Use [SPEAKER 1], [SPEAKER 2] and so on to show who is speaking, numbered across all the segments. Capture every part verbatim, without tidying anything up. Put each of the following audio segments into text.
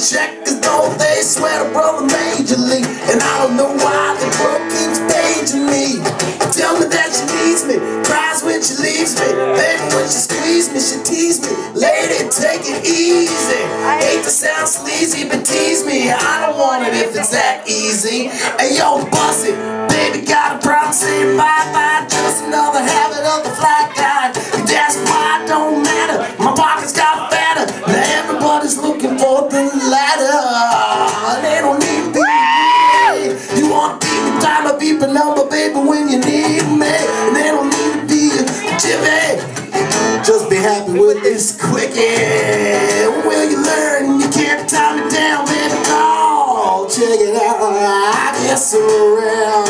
[SPEAKER 1] checkers, though they swear to brother majorly. And I don't know why the book keeps paging me. Tell me that she needs me, cries when she leaves me. Baby, when she squeezes me, she tease me. Lady, take it easy. I hate to sound sleazy, but tease me. I don't want it if it's that easy. Hey yo, bust it, baby, got a problem saying bye-bye. Just another habit of the fly guy. That's why it don't matter, my pockets got fatter. Now everybody's looking for the ladder. They don't need me. You want to be the time of people number, baby, when you need me. And they don't need to be a Jimmy. Just be happy with this quickie. Will you learn? You can't time it down, baby. Oh, check it out. I guess around.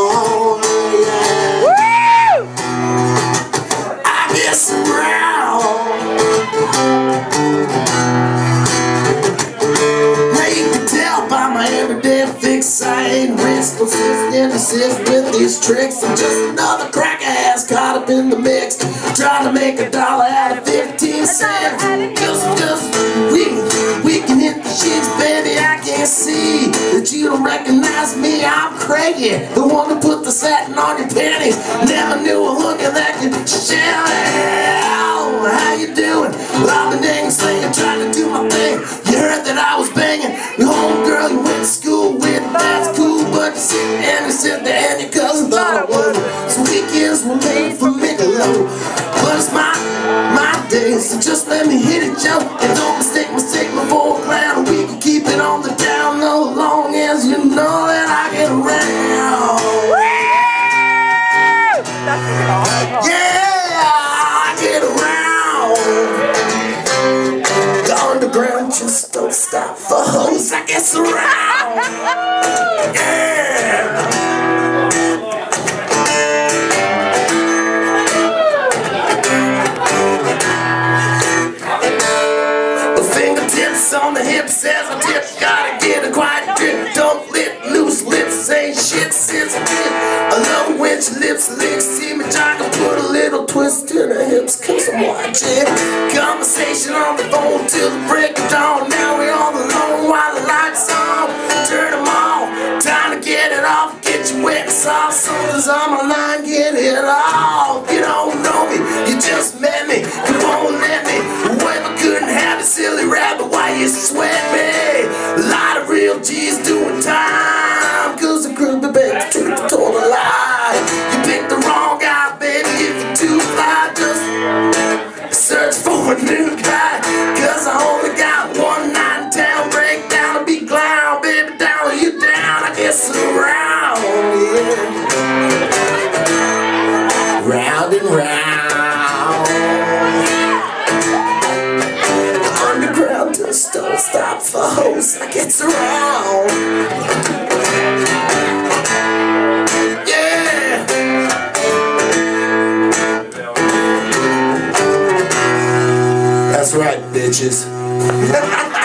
[SPEAKER 1] Yeah. I guess around. Now you can tell by my everyday fix, I ain't restless, emphasis with these tricks. I'm just another cracker ass caught up in the mix, trying to make a dollar out of fifteen cents. Just, just, we, we can hit the sheets, baby. I can't see that you don't recognize me. I'm Craigie, the one who put the satin on your panties. Never knew a hooker that could shell it. Oh, how you doing? Well, I've been dang slinging, trying to do my thing. You heard that I was banging the homegirl you went to school with. That's cool, but you sit and you sit there and your cousin thought I would. So weekends were made for Michelob, but it's my, my day, so just let me hit it, Joe. And don't mistake, mistake me for a clown. We can keep it on the down low, long as you know that I get around. Yeah, I get around. The underground just don't stop for hoes. I guess around. Yeah. On the hip says a tip, gotta get a quiet grip. Don't let loose lips say shit since a bit. I love when she lips lick. See me trying to put a little twist in her hips, cause I'm watching. Conversation on the phone till the break of dawn. Now we're all alone while the lights on. Turn them on, time to get it off. Get you wet and soft, soon as I'm online, get it off. You don't know me, you just met me. You won't let me. Well, I couldn't have a silly rabbit. Why you sweat me? A lot of real G's doing time, cause the crew be back to truth told a lie. You picked the wrong guy, baby. If you're too fly, just search for a new guy. Cause I only got one night in town. Break down a big clown, baby, down you down. I guess around, yeah. Round and round. Just don't stop for hoes, I get around. Yeah. That's right, bitches.